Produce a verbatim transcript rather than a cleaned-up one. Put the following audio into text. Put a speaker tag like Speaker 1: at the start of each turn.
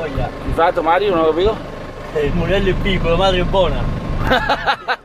Speaker 1: voglia.
Speaker 2: Infatti Mario non lo vedo?
Speaker 1: Il mugello è piccolo, la madre è buona.